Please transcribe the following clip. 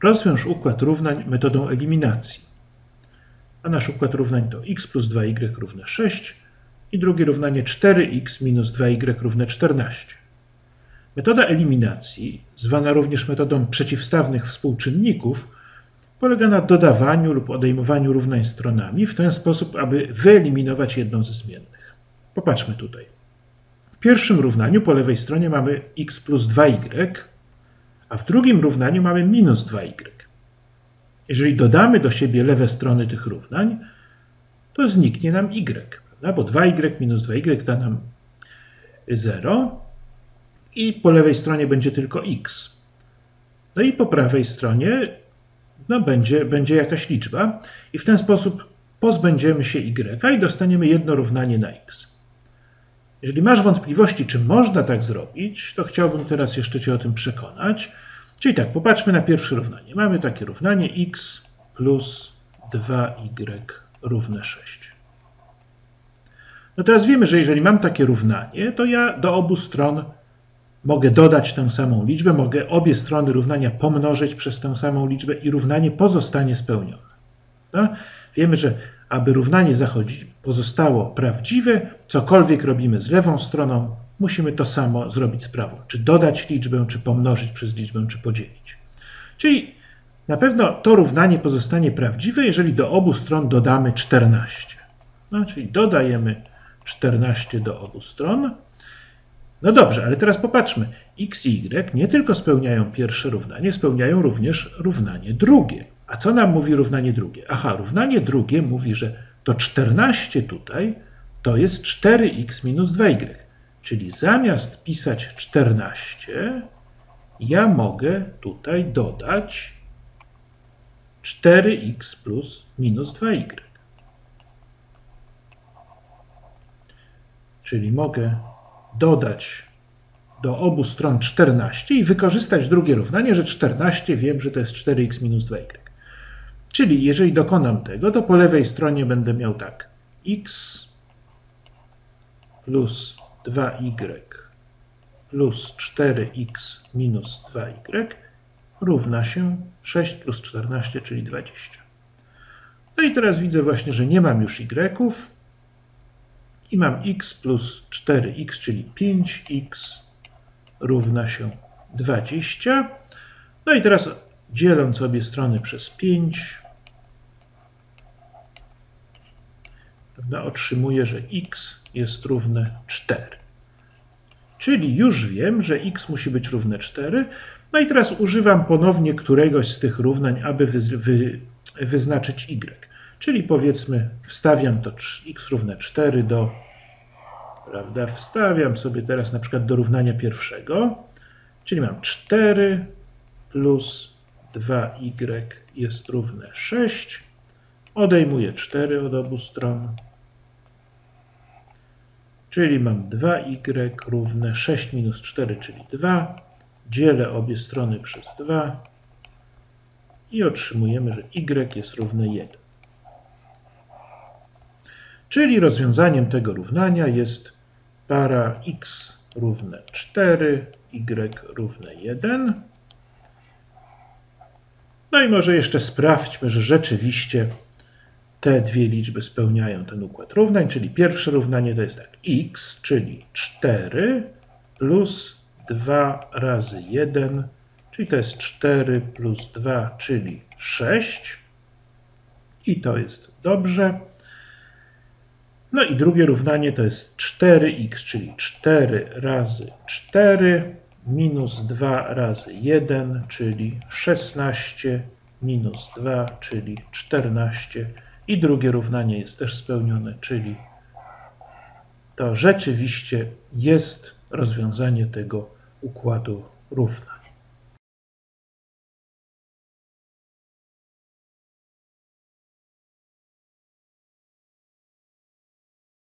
Rozwiąż układ równań metodą eliminacji. A nasz układ równań to x plus 2y równe 6 i drugie równanie 4x minus 2y równe 14. Metoda eliminacji, zwana również metodą przeciwstawnych współczynników, polega na dodawaniu lub odejmowaniu równań stronami w ten sposób, aby wyeliminować jedną ze zmiennych. Popatrzmy tutaj. W pierwszym równaniu po lewej stronie mamy x plus 2y, a w drugim równaniu mamy minus 2y. Jeżeli dodamy do siebie lewe strony tych równań, to zniknie nam y, prawda? Bo 2y minus 2y da nam 0 i po lewej stronie będzie tylko x. No i po prawej stronie będzie jakaś liczba i w ten sposób pozbędziemy się y i dostaniemy jedno równanie na x. Jeżeli masz wątpliwości, czy można tak zrobić, to chciałbym teraz jeszcze Cię o tym przekonać. Czyli tak, popatrzmy na pierwsze równanie. Mamy takie równanie x plus 2y równe 6. No teraz wiemy, że jeżeli mam takie równanie, to ja do obu stron mogę dodać tę samą liczbę, mogę obie strony równania pomnożyć przez tę samą liczbę i równanie pozostanie spełnione. No? Wiemy, że aby równanie pozostało prawdziwe, cokolwiek robimy z lewą stroną, musimy to samo zrobić z prawą. Czy dodać liczbę, czy pomnożyć przez liczbę, czy podzielić. Czyli na pewno to równanie pozostanie prawdziwe, jeżeli do obu stron dodamy 14. No, czyli dodajemy 14 do obu stron. No dobrze, ale teraz popatrzmy. X i Y nie tylko spełniają pierwsze równanie, spełniają również równanie drugie. A co nam mówi równanie drugie? Aha, równanie drugie mówi, że to 14 tutaj to jest 4x minus 2y. Czyli zamiast pisać 14, ja mogę tutaj dodać 4x plus minus 2y. Czyli mogę dodać do obu stron 14 i wykorzystać drugie równanie, że 14 wiem, że to jest 4x minus 2y. Czyli jeżeli dokonam tego, to po lewej stronie będę miał tak x plus 2y plus 4x minus 2y równa się 6 plus 14, czyli 20. No i teraz widzę właśnie, że nie mam już y'ów i mam x plus 4x, czyli 5x równa się 20. No i teraz dzieląc obie strony przez 5, prawda, otrzymuję, że x jest równe 4. Czyli już wiem, że x musi być równe 4. No i teraz używam ponownie któregoś z tych równań, aby wyznaczyć y. Czyli powiedzmy, wstawiam to x równe 4 do, prawda, wstawiam sobie teraz na przykład do równania pierwszego, czyli mam 4 plus 2y jest równe 6, odejmuję 4 od obu stron, czyli mam 2y równe 6 minus 4, czyli 2, dzielę obie strony przez 2 i otrzymujemy, że y jest równe 1. Czyli rozwiązaniem tego równania jest para x równe 4, y równe 1. No i może jeszcze sprawdźmy, że rzeczywiście te dwie liczby spełniają ten układ równań, czyli pierwsze równanie to jest tak, x, czyli 4 plus 2 razy 1, czyli to jest 4 plus 2, czyli 6 i to jest dobrze. No i drugie równanie to jest 4x, czyli 4 razy 4 minus 2 razy 1, czyli 16 minus 2, czyli 14. I drugie równanie jest też spełnione, czyli to rzeczywiście jest rozwiązanie tego układu równań.